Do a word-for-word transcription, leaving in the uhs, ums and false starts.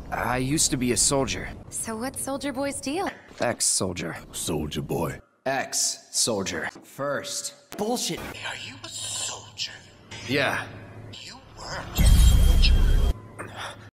I used to be a soldier. So what's Soldier Boy's deal? Ex-soldier. Soldier boy. Ex-soldier. First. Bullshit. Are you a soldier? Yeah. You weren't.